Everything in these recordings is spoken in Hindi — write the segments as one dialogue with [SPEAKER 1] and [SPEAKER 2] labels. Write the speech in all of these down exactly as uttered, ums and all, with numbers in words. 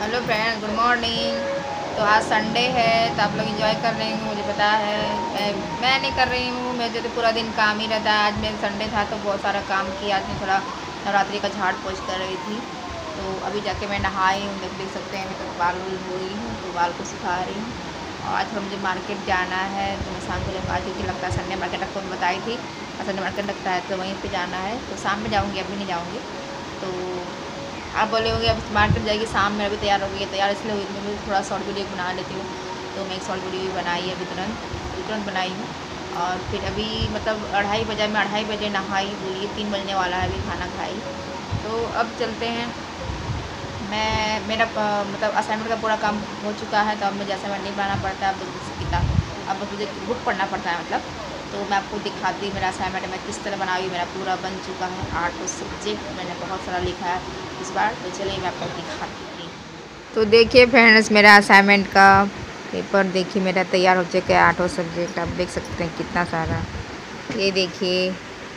[SPEAKER 1] Hello friend, good morning. तो आज संडे है तो आप लोग एंजॉय कर रहे हैं, मुझे पता है। मैं मैं नहीं कर रही हूँ, मुझे तो पूरा दिन काम ही रहता है। आज मैं संडे था तो बहुत सारा काम किया। आज मैं थोड़ा नवरात्रि का झाड़ पोछ कर रही थी। तो अभी जाके मैं नहाई हूँ, देख देख सकते हैं। अभी तक बाल उल हुई हूँ तो बाल को सुखा रही हूँ। और आज थोड़ा मुझे मार्केट जाना है तो मैं शाम को जब आज क्योंकि लगता है संडे मार्केट, आपको मैं बताई थी संडे मार्केट लगता है तो वहीं पर जाना है। तो शाम में जाऊँगी, अभी नहीं जाऊँगी। तो आप बोले होंगे अब मार्केट जाएगी शाम में, अभी तैयार हो गई है। तैयार इसलिए हुई मैं भी थोड़ा शॉर्ट वीडियो बना लेती हूँ। तो मैं एक शॉर्ट वीडियो भी बनाई है अभी तुरंत तुरंत बनाई हूँ। और फिर अभी मतलब अढ़ाई बजे मैं अढ़ाई बजे नहाई, बोलिए तीन बजने वाला है, अभी खाना खाई। तो अब चलते हैं। मैं मेरा प- मतलब असाइनमेंट का पूरा काम हो चुका है। तो अब मुझे असाइनमेंट नहीं बनाना पड़ता है, अब तो किताब अब मुझे बुक पढ़ना पड़ता है मतलब। तो मैं आपको दिखाती हूँ मेरा असाइनमेंट मैं किस तरह बनाई। मेरा पूरा बन चुका है। आठ सब्जेक्ट मैंने बहुत सारा लिखा है इस बार। तो चलिए मैं आपको दिखाती हूँ। तो देखिए फ्रेंड्स, मेरा असाइनमेंट का पेपर देखिए मेरा तैयार हो चुका है। आठों सब्जेक्ट आप देख सकते हैं कितना सारा। ये देखिए,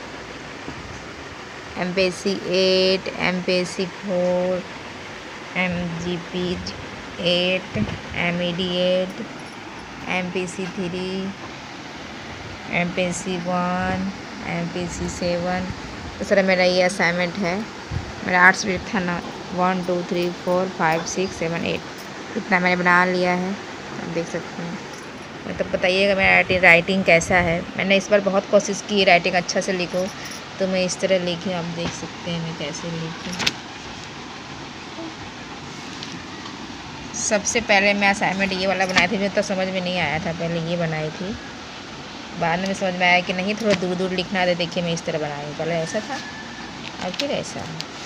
[SPEAKER 1] M P S C eight, M P S C four, M G P eight, M E D eight, M P C three, M P C one, M P C seven. तो सर मेरा ये असाइनमेंट है। मेरा आर्ट्स सब्जेक्ट था ना, one two three four five six seven eight, इतना मैंने बना लिया है। आप देख सकते हैं। मतलब बताइएगा मेरा राइटिंग राइटिंग कैसा है। मैंने इस बार बहुत कोशिश की राइटिंग अच्छा से लिखूँ, तो मैं इस तरह लिखी। आप देख सकते हैं मैं कैसे लिखी। सबसे पहले मैं असाइनमेंट ये वाला बनाई थी, जो तो समझ में नहीं आया था। पहले ये बनाई थी, बाद में समझ में आया कि नहीं थोड़ा दूर दूर लिखना है। देखिए मैं इस तरह बनाई हूँ, पहले ऐसा था और फिर ऐसा।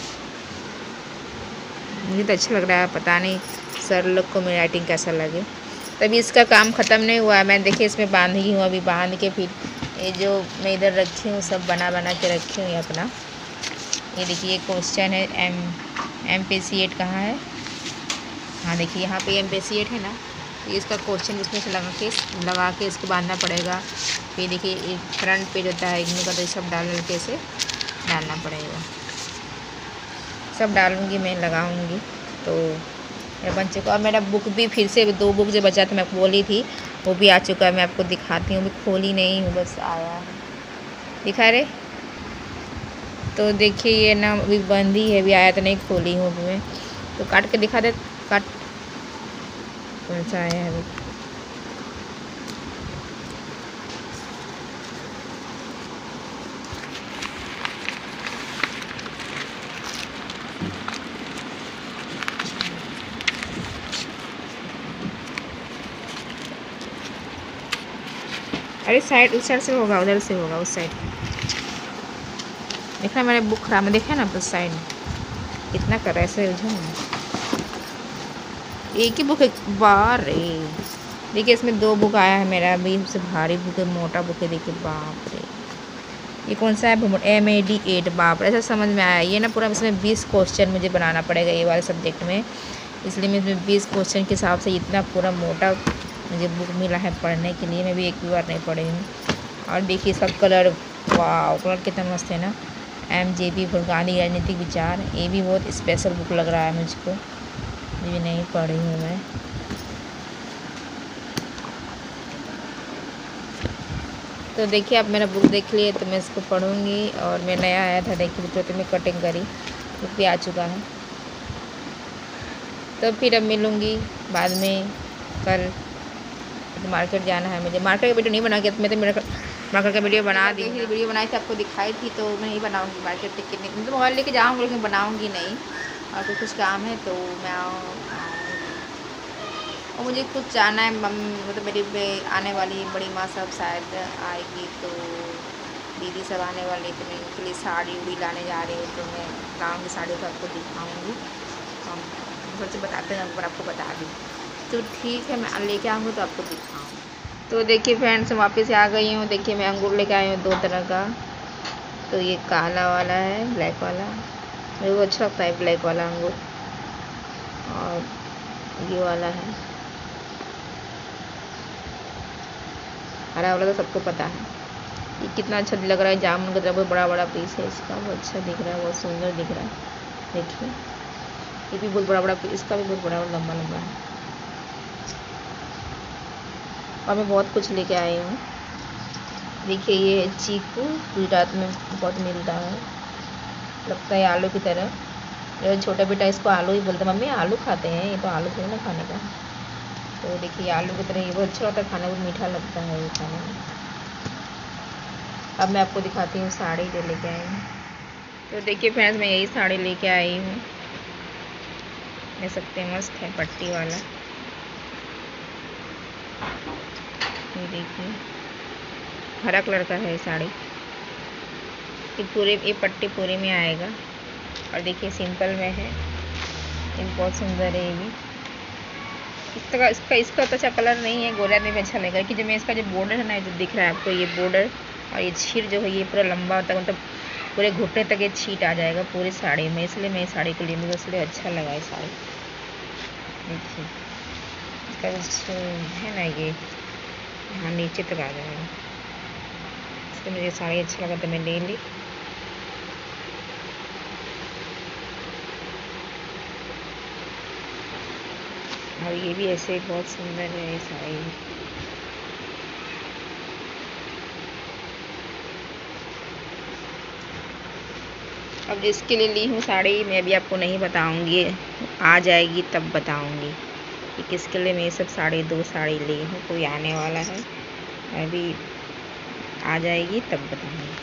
[SPEAKER 1] मुझे तो अच्छा लग रहा है, पता नहीं सर लोग को मेरी राइटिंग कैसा लगे। तभी इसका काम ख़त्म नहीं हुआ है। मैं देखिए इसमें बांधी हूँ, अभी बांध के फिर ये जो मैं इधर रखी हूँ सब बना बना के रखी हूँ ये अपना। ये देखिए क्वेश्चन है, M M P C eight कहाँ है। हाँ देखिए यहाँ पे एम पी सी एट है ना, तो इसका क्वेश्चन इसमें से लगा के लगा के इसको बांधना पड़ेगा। फिर देखिए फ्रंट पेज होता है इग्नू का, तो सब डाल के इसे डालना पड़ेगा। सब डालूँगी मैं, लगाऊँगी। तो मेरा बन चुका। और मेरा बुक भी फिर से दो बुक जो बचा था मैं बोली थी, वो भी आ चुका है। मैं आपको दिखाती हूँ, अभी खोली नहीं हूँ, बस आया है। दिखा रहे। तो देखिए ये ना अभी बंदी है, अभी आया तो नहीं खोली हूँ अभी मैं। तो काट के दिखा दे। काट कौन सा आया है अभी। अरे साइड, उस साइड से होगा, उधर से होगा, उस साइड। देखना मैंने बुक खराब में देखा ना, उस साइड कितना कर रहा है ऐसे उलझन में। एक ही बुक है बार रे। देखिए इसमें दो बुक आया है मेरा। अभी सबसे भारी बुक है, मोटा बुक है। देखिए बाप रे, ये कौन सा है, एम ए डी एट। बाप रे, ऐसा समझ में आया। ये ना पूरा इसमें बीस क्वेश्चन मुझे बनाना पड़ेगा ये वाले सब्जेक्ट में। इसलिए मैं इसमें बीस क्वेश्चन के हिसाब से इतना पूरा मोटा मुझे बुक मिला है पढ़ने के लिए। मैं भी एक भी बार नहीं पढ़ी हूँ। और देखिए इसका कलर, वाह कलर कितना मस्त है ना। एम जे पी गांधी राजनीतिक विचार, ये भी बहुत स्पेशल बुक लग रहा है मुझको। ये भी नहीं पढ़ी हूँ मैं। तो देखिए आप मेरा बुक देख लिए, तो मैं इसको पढ़ूँगी। और मैं नया आया था, देखिए बुक तो मैं कटिंग करी, बुक भी आ चुका है। तो फिर अब मिलूँगी बाद में कल। तो मार्केट जाना है मुझे। मार्केट का वीडियो नहीं बना के मैं तो मेरा मार्केट का वीडियो बना दी, वीडियो बनाई थी आपको दिखाई थी। तो मैं नहीं बनाऊँगी मार्केट टिकट नहीं, तो मोबाइल लेके जाऊँगी लेकिन बनाऊँगी नहीं। और तो कुछ काम है तो मैं और मुझे कुछ जाना है। मतलब मेरी आने वाली बड़ी माँ सब शायद आएगी, तो दीदी सब आने वाली, तो मैं उनके लिए साड़ी उड़ी लाने जा रही हूँ। तो मैं लाऊँगी साड़ी, तो आपको दिखाऊँगी। हम सबसे बताते हैं पर आपको बता दूँ। तो ठीक है, मैं लेके आऊँगी तो आपको दिखाऊँ। तो देखिए फ्रेंड्स, वापस आ गई हूँ। देखिए मैं अंगूर लेके आई हूँ दो तरह का। तो ये काला वाला है, ब्लैक वाला। मेरे को अच्छा लगता है ब्लैक वाला अंगूर। और ये वाला है हरा वाला, तो सबको पता है। ये कितना अच्छा लग रहा है, जामुन का तरह बहुत बड़ा बड़ा पीस है इसका, बहुत अच्छा दिख रहा है, बहुत सुंदर दिख रहा है। देखिए ये भी बहुत बड़ा बड़ा, इसका भी बहुत बड़ा और लंबा लंबा है। और मैं बहुत कुछ लेके आई हूँ। देखिए ये है चीकू, गुजरात में बहुत मिलता है, लगता है आलू की तरह। मेरा छोटा बेटा इसको आलू ही बोलता है, मम्मी आलू खाते हैं, ये तो आलू थोड़ी ना खाने का। तो देखिए आलू की तरह ये बहुत अच्छा होता है खाने में, मीठा लगता है ये खाने में। अब मैं आपको दिखाती हूँ साड़ी जो लेके आई हूँ। तो देखिए फ्रेंड्स, मैं यही साड़ी लेके आई हूँ, देख सकते हैं, मस्त है पट्टी वाला। ये देखिए हरा कलर का है साड़ी, ये पूरे ये पट्टी पूरे में आएगा। और देखिए सिंपल में है, ये बहुत सुंदर है। ये भी इसका इसका इसका तो अच्छा कलर नहीं है, गोरा में भी अच्छा लगेगा कि जो मैं इसका जो बॉर्डर है ना, जो दिख रहा है आपको ये बॉर्डर और ये छीट जो है ये पूरा लंबा होता है, मतलब पूरे घुटने तक ये छीट आ जाएगा पूरी साड़ी में, इसलिए मैं इस साड़ी को ली, मुझे इसलिए अच्छा लगा ये साड़ी। देखिए इसका जो है ना ये यहाँ नीचे तक आ जाएगा, इसलिए मुझे साड़ी अच्छा लगा तो मैं ले ली। और ये भी ऐसे बहुत सुंदर है ये साड़ी। अब जिसके लिए ली हूँ साड़ी मैं भी आपको नहीं बताऊंगी, आ जाएगी तब बताऊंगी कि किसके लिए मैं ये सब साड़ी, दो साड़ी ली हूँ। कोई आने वाला है, मैं भी आ जाएगी तब बताऊंगी।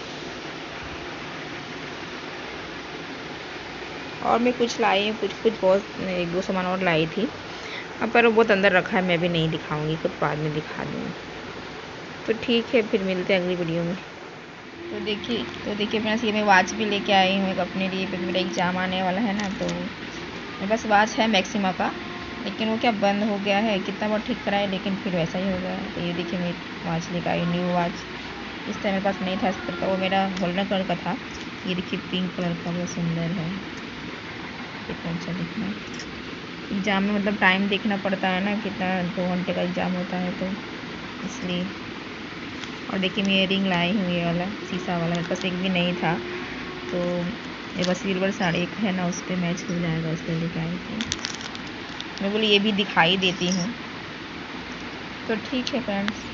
[SPEAKER 1] और मैं कुछ लाई हूँ, कुछ कुछ बहुत एक दो सामान और लाई थी, अब पर वो बहुत अंदर रखा है, मैं भी नहीं दिखाऊंगी, कुछ बाद में दिखा दूँगी। तो ठीक है, फिर मिलते हैं अगली वीडियो में। तो देखिए तो देखिए फ्रेंड्स, ये मैं वॉच भी लेके आई हूँ एक अपने लिए, फिर मेरा एग्ज़ाम आने वाला है ना, तो मेरे पास वॉच है मैक्सिमा का, लेकिन वो क्या बंद हो गया है, कितना बार ठीक कराए लेकिन फिर वैसा ही हो गया है। तो ये देखिए मैं वॉच लेकर आई, न्यू वॉच, इस टाइम मेरे पास नहीं था इस तरह का, वो मेरा गोल्डन कलर का था। ये देखिए पिंक कलर का, बहुत सुंदर है, कितना अच्छा दिखना है। एग्ज़ाम में मतलब टाइम देखना पड़ता है ना, कितना दो घंटे का एग्ज़ाम होता है, तो इसलिए। और देखिए मैं इयरिंग लाई हूँ, ये वाला शीशा वाला, मेरे पास एक भी नहीं था, तो ये बस सिल्वर साड़ी एक है ना, उस पर मैच हो जाएगा, उस पर लेके आई थी। मैं बोली ये भी दिखाई देती हूँ। तो ठीक है फ्रेंड्स।